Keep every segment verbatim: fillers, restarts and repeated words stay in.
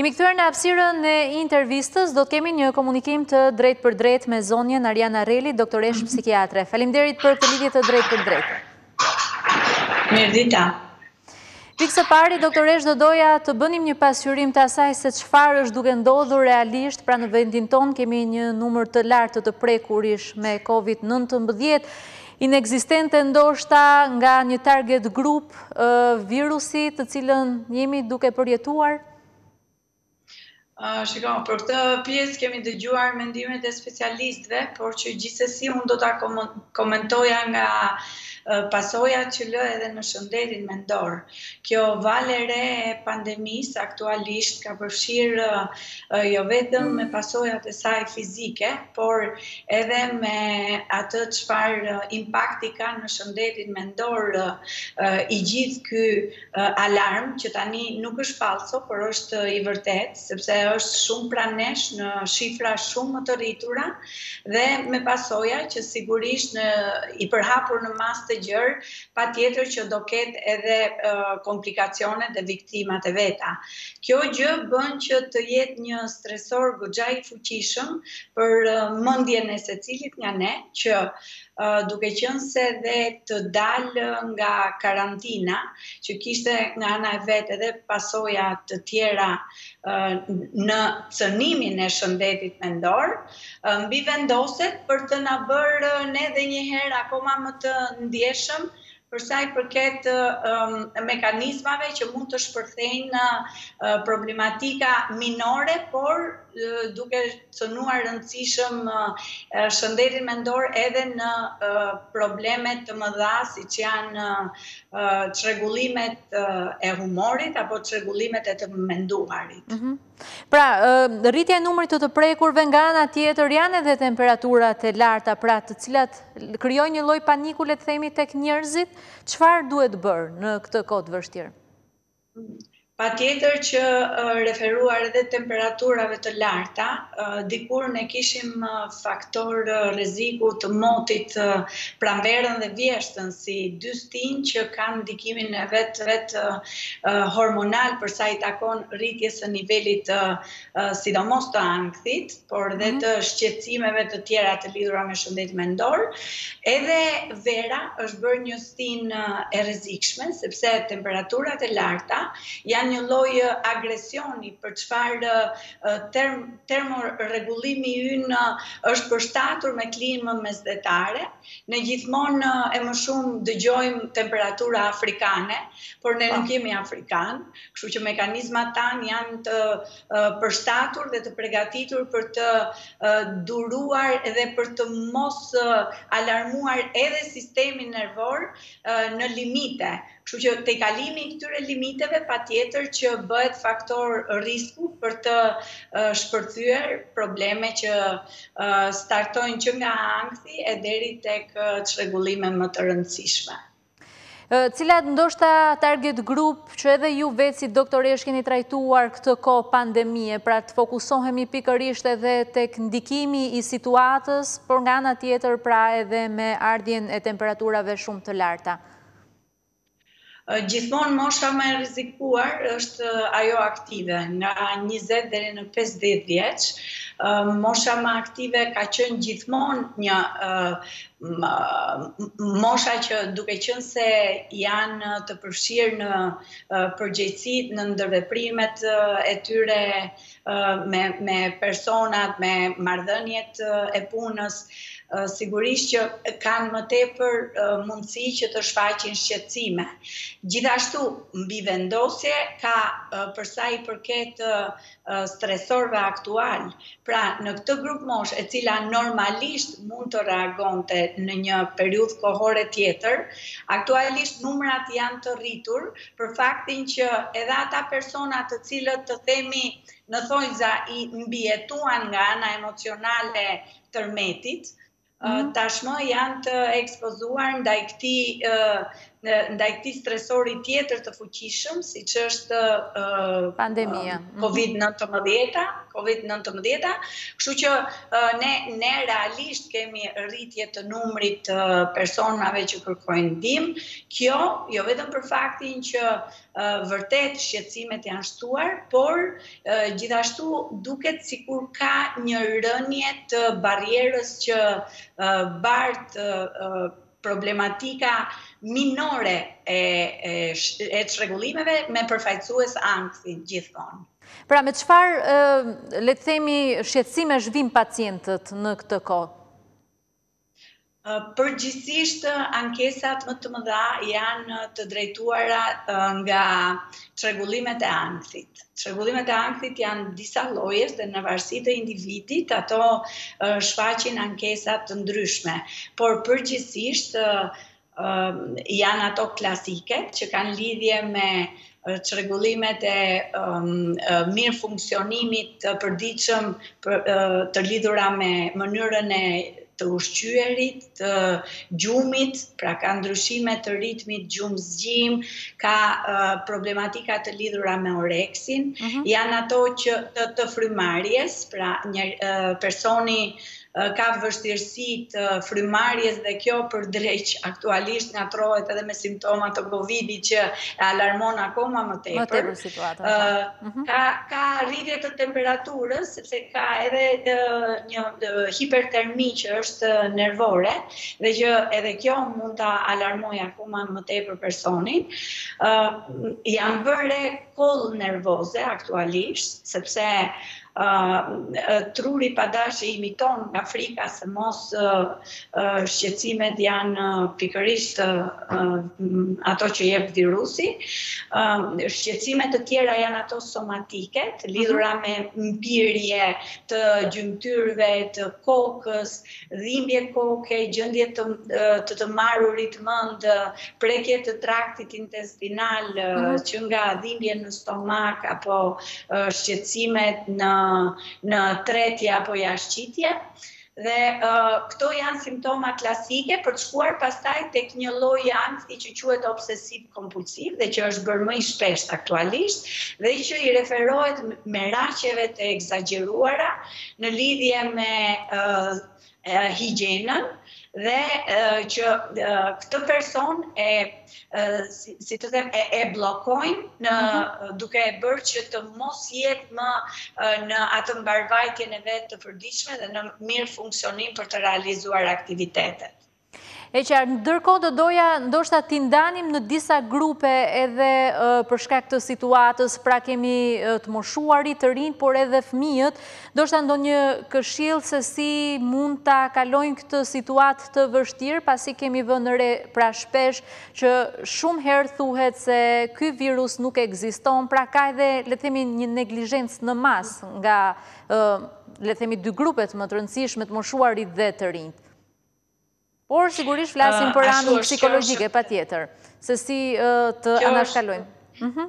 Jemi kthyer në hapësirën e intervistës, do të kemi një komunikim të drejt për drejt me zonjën Ariana Reli, doktoresh psikiatre. Faleminderit për këtë lidhje të drejt për drejt. Mirdita. Pikë së pari, doktoresh, do doja të bënim një pasqyrim të asaj se çfarë është duke ndodhur realisht, pra në vendin ton kemi një numër të lartë të prekurish me COVID nineteen, inekzistente ndoshta nga një target group virusi të cilën jemi duke përjetuar? Uh, Shikon, për këtë pjesë kemi dëgjuar mendimet e specialistëve, por që gjithsesi unë do ta komentoja nga uh, pasojat që lë edhe në shëndetin mendor. Kjo valë e re e pandemisë aktualisht ka përfshirë uh, jo vetëm me pasojat e saj fizike, por edhe me atë çfarë uh, impakti ka në shëndetin mendor uh, i gjithë ky uh, alarm, që tani nuk është falso, por është i vërtet, sepse është shumë pranë nesh në shifra shumë më të rritura dhe me pasoja që sigurisht në, i përhapur në masë të gjerë, patjetër që do ketë edhe uh, komplikacione dhe viktimat e veta. Kjo gjë bën që të jetë një stresor goxha i fuqishëm për uh, mendjen e secilit nga ne, që Uh, duke qenë se dhe të dalë nga karantina, që kishte nga ana e vet edhe pasoja të tjera uh, në cënimin e shëndetit mendor, uh, mbi vendoset për të na bërë ne dhe një herë akoma më të ndjeshëm për sa i përket um, mekanizmave që mund të shpërthejnë uh, problematika minore, por uh, duke cënuar rëndësishëm uh, shëndetin mendor edhe në uh, problemet të mëdha, siç janë uh, çrregullimet uh, e humorit apo çrregullimet e të menduarit. Mm-hmm. Pra, rritja e numrit të të prekurve nga ana tjetër janë edhe temperaturat e larta, pra të cilat krijojnë një lloj paniku, le të themi, tek njerëzit. Çfarë duhet bërë në këtë kohë të vështirë? Patjetër që uh, referuar edhe temperaturave të larta, uh, dikur ne kishim uh, faktor uh, rreziku të motit uh, pranverën dhe vjeshtën si dy stinj që kanë ndikimin e vet vet uh, uh, hormonal për sa i takon rritjes së nivelit uh, uh, sidomos të ankthit, por edhe të shqetësimeve të tjera të lidhura me shëndetin mendor. Edhe vera është bërë një stinj uh, e rrezikshme, sepse temperaturat e larta janë një lloj agresioni për çfarë term, termorregullimi ynë është përshtatur me klimën mesdhetare. Ne gjithmonë e më shumë dëgjojmë temperatura afrikane, por ne nuk jemi afrikan, kështu që mekanizmat tanë janë të uh, përshtatur dhe të përgatitur për të uh, duruar edhe për të mos uh, alarmuar edhe sistemin nervor uh, në limite. Kështu që te kalimi i këtyre limiteve patjetër që bëhet faktor risku për të uh, shpërthyer probleme që uh, startojnë që nga ankthi e deri tek uh, çrregullime më të rëndësishme. Cilat ndoshta target group që edhe ju vetë si doktoresh keni trajtuar këtë kohë pandemie, pra të fokusohemi pikërisht edhe tek ndikimi i situatës, por nga ana tjetër pra edhe me ardhjen e temperaturave shumë të larta? Gjithmonë mosha më e rrezikuar është ajo aktive, nga njëzet deri në pesëdhjetë vjeç. Mosha më aktive ka qenë gjithmonë një uh, mosha që duke qenë se janë të përfshirë në uh, përgjegjësi në ndërveprimet uh, e tyre uh, me, me personat, me marrëdhëniet uh, e punës, Uh, sigurisht që kanë më tepër uh, mundësi që të shfaqin shqetësime. Gjithashtu, mbi vendosje ka uh, për sa i përket uh, uh, stresorëve aktual. Pra, në këtë grup moshë, e cila normalisht mund të reagonte në një periudhë kohore tjetër, aktualisht numrat janë të rritur për faktin që edhe ata persona të cilët të themi në thojza i mbijetuan nga ana emocionale tërmetit, Mm. tashmë janë të ekspozuar ndaj këtij uh, ndaj këtij stresori tjetër të fuqishëm, siç është uh, pandemia, kovid nëntëmbëdhjetë, kovid nëntëmbëdhjetë, kështu që uh, ne ne realisht kemi rritje të numrit të uh, personave që kërkojnë ndihmë. Kjo jo vetëm për faktin që uh, vërtet shqetësimet janë shtuar, por uh, gjithashtu duket sikur ka një rënje të barrierës që uh, bart uh, problematika minore e, e, e çrregullimeve me përfaqësues ankthin gjithmonë. Pra me çfarë le të themi shqetësimesh vijnë pacientët në këtë kohë? Përgjithsisht ankesat më të mëdha janë të drejtuara nga çrregullimet e ankthit. Çrregullimet e ankthit janë disa lloje dhe në varësi të individit ato shfaqin ankesa të ndryshme, por përgjithsisht janë ato klasike që kanë lidhje me çrregullimet e um, mirë funksionimit të përditshëm për, të lidhura me mënyrën e të ushqyerit, të gjumit, pra ka ndryshime të ritmit gjumë-zgjim, ka uh, problematika të lidhura me oreksin, uh-huh. janë ato që të, të frymarrjes, pra një uh, personi ka vështirësi të frymarrjes dhe kjo përdreq aktualisht ngatrohet edhe me simptoma të Covidit që e alarmon akoma më tepër. Më tepër situata. Uh, uh-huh. Ka ka rritje të temperaturës sepse ka edhe uh, një uh, hipertermi që është nervore dhe që edhe kjo mund ta alarmojë akoma më tepër personin. Uh, janë bërë kollë nervoze aktualisht sepse Uh, truri padashi imiton nga frika se mos uh, uh, shqetësimet janë uh, pikërisht uh, ato që jep virusi. Uh, shqetësimet të tjera janë ato somatike, të lidhura me mpirje të gjymtyrve, të kokës, dhimbje koke, gjendje të të, të marrurit mend, prekje të traktit intestinal, uh, që nga dhimbje në stomak apo uh, shqetësimet në në tretje apo jashtëqitje dhe uh, këto janë simptoma klasike për të shkuar pastaj tek një lloj ankthi që quhet obsesiv kompulsiv dhe që është bërë më i shpesht aktualisht dhe që i referohet meratjeve të egzageruara në lidhje me uh, uh, higjienën dhe uh, që uh, këtë person e uh, si, si të them e, e bllokojnë në uh-huh. duke e bërë që të mos jetë më uh, në atë mbarvajtjen e vet të përditshme dhe në mirë funksionim për të realizuar aktivitetet. E qartë, ndërkohë do doja ndoshta t'i ndanim në disa grupe edhe uh, për shkak të situatës, pra kemi uh, të moshuarit, të rinj, por edhe fëmijët, ndoshta ndonjë këshill se si mund ta kalojnë këtë situatë të vështirë, pasi kemi vënë re pra shpesh që shumë herë thuhet se ky virus nuk ekziston, pra ka edhe le të themi një neglizhencë në masë nga uh, le të themi dy grupet më të rëndësishme, të moshuarit dhe të rinjt. Por sigurisht flasim për anën psikologjike, pa tjetër, se si uh, të anashkalojnë. Uh-huh.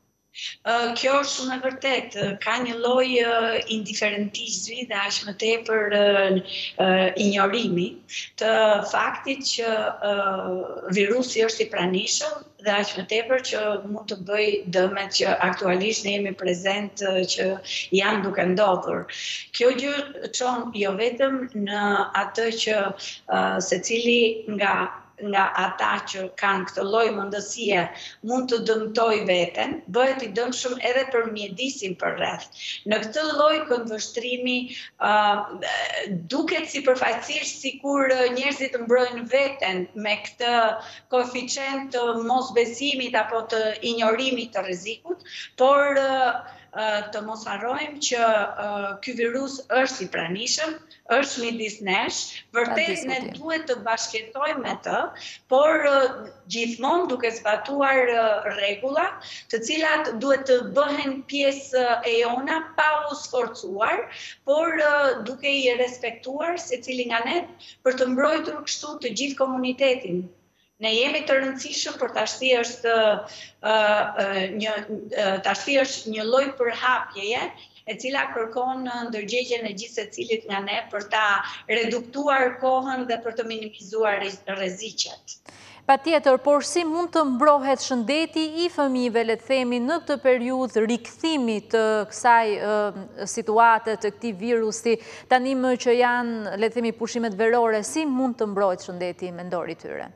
Uh, kjo është shumë e vërtet, ka një lloj uh, indiferentizmi dhe aq më tepër uh, uh, injorimi të faktit që uh, virusi është i pranishëm dhe aq më tepër që mund të bëj dëmet që aktualisht ne jemi prezent uh, që janë duke ndodhur. Kjo gjë çon jo vetëm në atë që uh, secili nga nga ata që kanë këtë lloj mendësie mund të dëmtoj veten, bëhet i dëmshëm edhe për mjedisin përreth. Në këtë lloj këndvështrimi uh, duket sipërfaqësisht sikur njerëzit mbrojnë veten me këtë koeficient të mosbesimit apo të injorimit të rrezikut, por uh, të mos harrojmë që uh, ky virus është i pranishëm, është midis nesh, vërtet ne duhet të bashkëjetojmë me të, por uh, gjithmonë duke zbatuar uh, rregulla, të cilat duhet të bëhen pjesë uh, e jona pa u sforcuar, por uh, duke i respektuar secili nga ne për të mbrojtur kështu të gjithë komunitetin. Ne jemi të rëndësishëm, por tashti është uh, uh, një uh, tashti është një lloj përhapjeje e cila kërkon ndërgjegjen e gjithë secilit nga ne për ta reduktuar kohën dhe për të minimizuar rreziqet. Patjetër, por si mund të mbrohet shëndeti i fëmijëve, le të themi, në këtë periudhë rikthimi të kësaj situate, të këtij virusi, tani më që janë, le të themi, pushimet verore, si mund të mbrohet shëndeti mendor i tyre?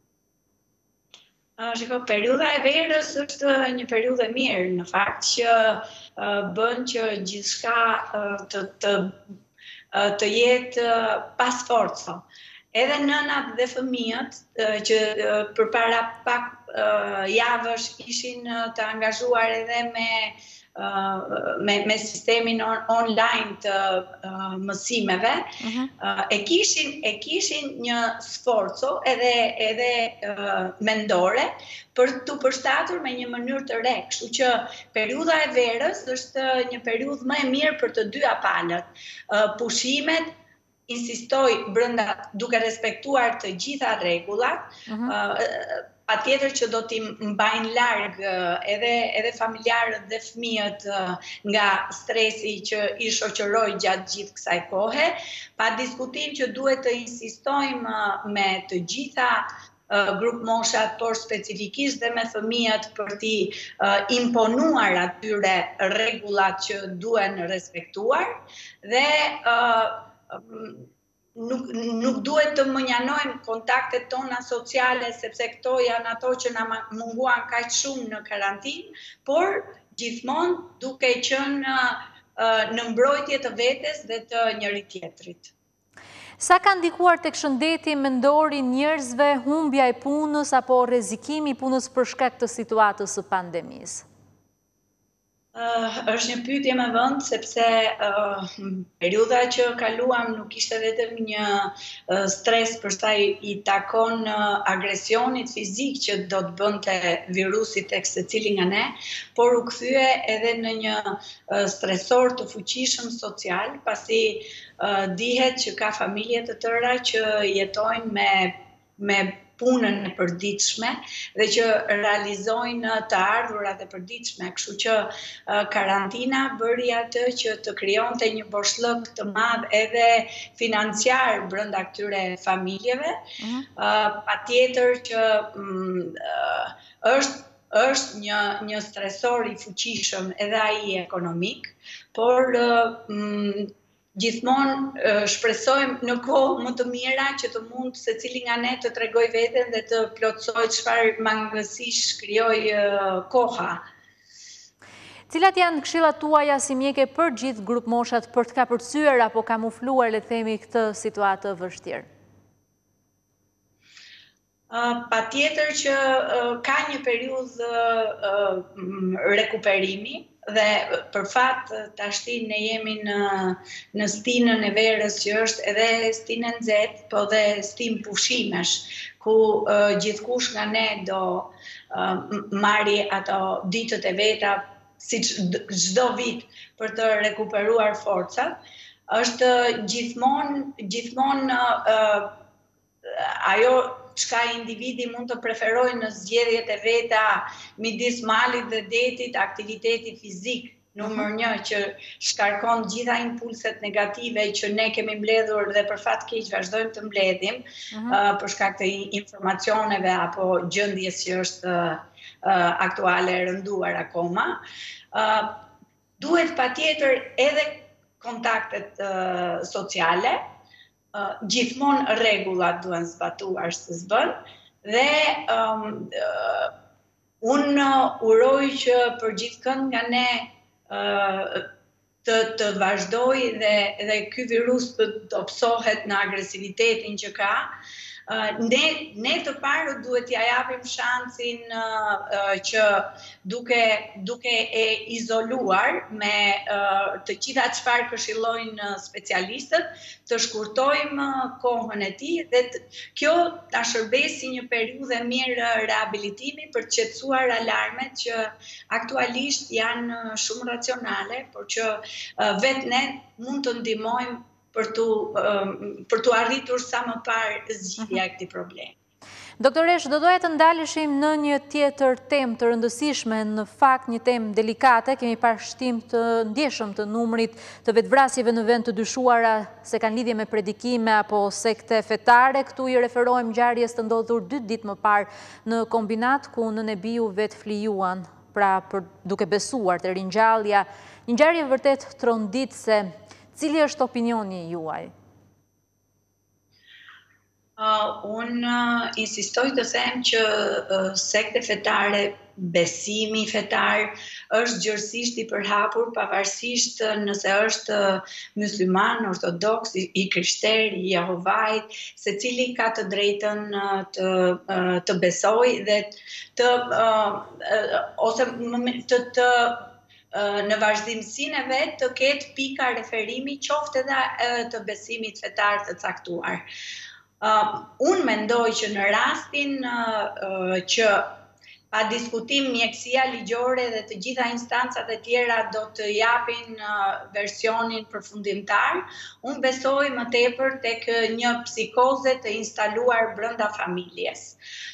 Shiko, periudha e verës është një periudhë e mirë, në fakt që bën që gjithçka të të të jetë pas forco. Edhe nënat dhe fëmijët që përpara pak javësh ishin të angazhuar edhe me me, me sistemin on, online të uh, mësimeve, uh-huh. uh, e kishin e kishin një sforco edhe edhe uh, mendore për të përshtatur me një mënyrë të re, kështu që periudha e verës është një periudhë më e mirë për të dyja palët. Uh, pushimet insistoj brenda duke respektuar të gjitha rregullat, uh-huh. uh, patjetër që do t'i mbajnë larg edhe edhe familjarët dhe fëmijët nga stresi që i shoqëroi gjatë gjithë kësaj kohe, pa diskutim që duhet të insistojmë me të gjitha grup moshat, por specifikisht dhe me fëmijët për t'i imponuar atyre rregullat që duhen respektuar dhe Nuk, nuk duhet të mënjanojmë kontaktet tona sociale, sepse këto janë ato që na munguan kaq shumë në karantinë, por gjithmonë duke qenë në mbrojtje të vetes dhe të njëri tjetrit. Sa ka ndikuar tek shëndeti mendor i njerëzve humbja e punës apo rrezikimi i punës për shkak të situatës së pandemisë? Uh, është një pyetje me vend sepse uh, periudha që kaluam nuk ishte vetëm një uh, stres për sa i, i takon uh, agresionit fizik që do të bënte virusi tek secili nga ne, por u kthye edhe në një uh, stresor të fuqishëm social, pasi uh, dihet që ka familje të tëra që jetojnë me me punën e përditshme dhe që realizojnë të ardhurat e përditshme, kështu që uh, karantina bëri atë që të krijonte një boshllëk të madh edhe financiar brenda këtyre familjeve. Mm-hmm. uh, Patjetër që um, uh, është është një një stresor i fuqishëm edhe ai ekonomik, por uh, um, gjithmonë shpresojmë në kohë më të mira që të mund secili nga ne të tregoj veten dhe të plotësoj çfarë mangësish krijoi koha. Cilat janë këshillat tuaja si mjeke për gjithë grup moshat për të kapërcyer apo kamufluar, le të themi, këtë situatë vështirë? Uh, Patjetër që uh, ka një periudhë uh, rekuperimi, dhe për fat tashti ne jemi në në stinën e verës që është edhe stinë e nxehtë, po dhe stinë pushimesh, ku uh, gjithkush nga ne do uh, marri ato ditët e veta siç çdo vit për të rekuperuar forcat. Është gjithmonë gjithmonë uh, ajo çka individi mund të preferojë në zgjedhjet e veta midis malit dhe detit, aktiviteti fizik, numër një, që shkarkon gjitha impulset negative që ne kemi mbledhur dhe për fat keq vazhdojmë të mbledhim, uh-huh. uh, për shkak të informacioneve apo gjendjes që është uh, aktuale e rënduar akoma. Uh, duhet patjetër edhe kontaktet uh, sociale. Uh, gjithmonë rregullat duhen zbatuar së s'bën dhe um, uh, unë uh, uroj që për gjithkënd nga ne uh, të, të vazhdoj dhe, dhe ky virus të dobësohet në agresivitetin që ka. Uh, ne, ne të parët duhet t'ja japim shansin uh, uh, që duke, duke e izoluar me uh, të gjitha çfarë këshillojnë specialistët, të shkurtojmë kohën e tij dhe të, kjo ta shërbesi një periudhë e mirë rehabilitimi për të qetësuar alarmet që aktualisht janë shumë racionale, por që uh, vetë ne mund të ndihmojmë për të, um, për të arritur sa më parë zgjidhja e këtij problemi. Doktoresh, do doja të ndaleshim në një tjetër temë të rëndësishme, në fakt një temë delikate. Kemi parë shtim të ndjeshëm të numrit të vetvrasjeve në vend të dyshuara se kanë lidhje me predikime apo sekte fetare. Këtu i referojmë ngjarjes të ndodhur dy ditë më parë në kombinat ku në Nebiu vetë flijuan, pra për duke besuar të ringjallja. Një ngjarje vërtet tronditëse. Cili është opinioni juaj? Uh, unë uh, insistoj të them që uh, sekte fetare, besimi fetar është gjërësisht i përhapur pavarësisht nëse është uh, musliman, ortodoks, i, i krishter, i Jehovait, se cili ka të drejtën uh, të, uh, të besoj dhe të uh, uh, ose të, të uh, në vazhdimsinë e vet të ketë pika referimi qoftë edhe uh, të besimit fetar të caktuar. Uh, unë mendoj që në rastin uh, uh, që pa diskutim mjekësia ligjore dhe të gjitha instancat e tjera do të japin uh, versionin përfundimtar, unë besoj më tepër tek një psikoze të instaluar brenda familjes.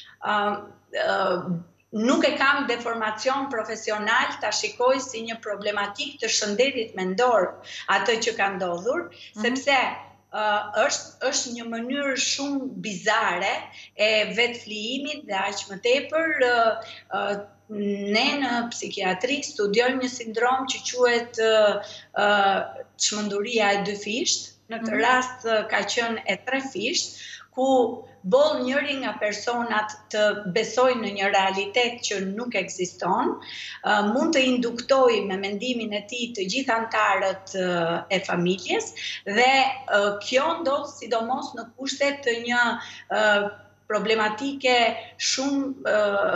Uh, uh, Nuk e kam deformacion profesional ta shikoj si një problematik të shëndetit mendor atë që ka ndodhur, mm-hmm. sepse Uh, është, është një mënyrë shumë bizare e vetë flijimit dhe aq më tepër uh, uh, ne në psikiatri studiojmë një sindrom që quhet uh, uh, çmenduria e dy fisht, në këtë rast uh, ka qenë e tre fisht, ku boll njëri nga personat të besojnë në një realitet që nuk ekziston, uh, mund të induktoj me mendimin e tij të gjithë antarët uh, e familjes dhe uh, kjo ndodh sidomos në kushtet të një uh, problematike shumë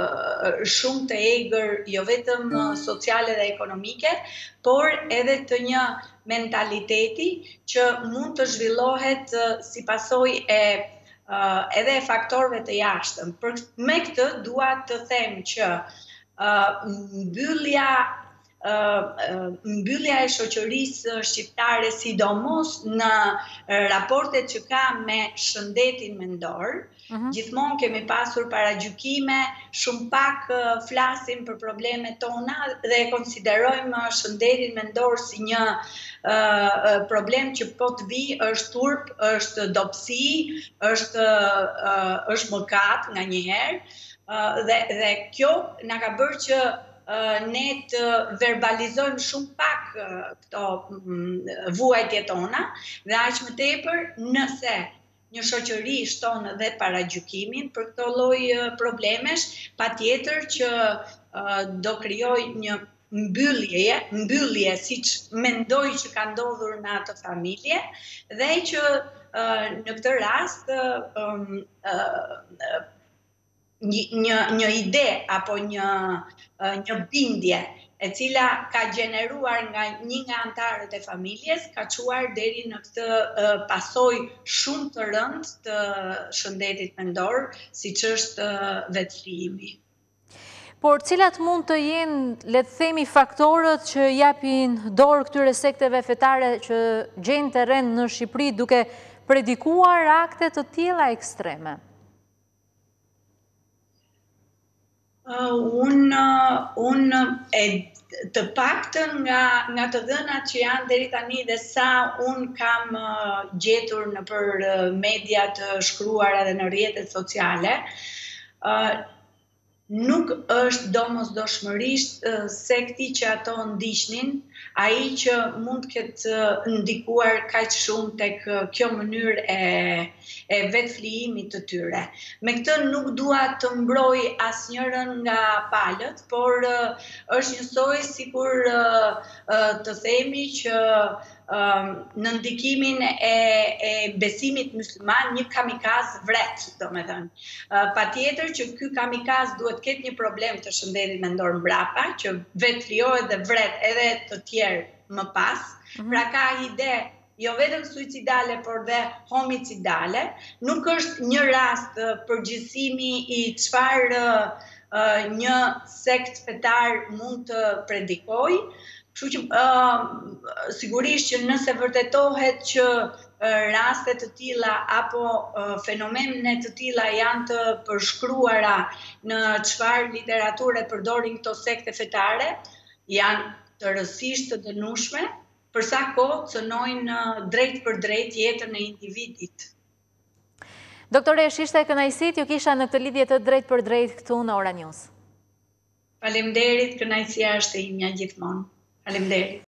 uh, shumë të egër, jo vetëm uh, sociale dhe ekonomike, por edhe të një mentaliteti që mund të zhvillohet uh, si pasojë e Uh, edhe faktorëve të jashtëm. Për me këtë dua të them që uh, mbyllja uh, uh, mbyllja e shoqërisë shqiptare, sidomos në uh, raportet që ka me shëndetin mendor, uh-huh. Gjithmonë kemi pasur paragjykime, shumë pak uh, flasim për problemet tona dhe e konsiderojmë shëndetin mendor si një Uh, problem që po të vi është turp, është dobësi, është, uh, është mëkat nga njëherë uh, dhe, dhe kjo na ka bërë që uh, ne të verbalizojmë shumë pak uh, këto um, vuajtjet tona dhe aq më tepër nëse një shoqëri shton edhe paragjykimin për këto lloj uh, problemesh, patjetër që uh, do krijoj një mbyllje, mbyllje siç mendoj që ka ndodhur në atë familje dhe që uh, në këtë rast uh, um, uh, një, një ide apo një, uh, një bindje e cila ka gjeneruar nga një nga antarët e familjes ka çuar deri në këtë uh, pasojë shumë të rëndë të shëndetit mendor, siç është uh, vetëflijimi. Por cilat mund të jenë, le të themi, faktorët që japin dorë këtyre sekteve fetare që gjejnë terren në Shqipëri duke predikuar akte të tilla ekstreme? Uh, unë un, e të paktën nga, nga të dhënat që janë deri tani dhe sa unë kam uh, gjetur në për uh, media të shkruara dhe në rrjetet sociale, uh, nuk është domosdoshmërisht uh, sekti që ato ndiqnin, ai që mund të ketë uh, ndikuar kaq shumë tek uh, kjo mënyrë e, e vetëflijimit të tyre. Me këtë nuk dua të mbroj asnjërin nga palët, por uh, është njësoj sikur uh, uh, të themi që uh, në ndikimin e, e besimit musliman një kamikaz vret, domethënë. Uh, patjetër që ky kamikaz duhet ketë një problem të shëndetit mendor mbrapa, që vetë flijohet dhe vret edhe të tjerë më pas, mm-hmm. Pra ka ide jo vetëm suicidale, por dhe homicidale. Nuk është një rast uh, përgjithësimi i çfarë uh, uh, një sekt fetar mund të predikoj. Kështu që uh, sigurisht që nëse vërtetohet që uh, raste të tilla apo uh, fenomene të tilla janë të përshkruara në çfarë literature përdorin këto sekte fetare, janë të rësisht të dënueshme, për sa kohë cënojnë uh, drejt për drejt jetën e individit. Doktoresh, ishte kënaqësi t'ju kisha në këtë lidhje të drejt për drejt këtu në Ora News. Faleminderit, kënaqësia është e imja gjithmonë. Faleminderit.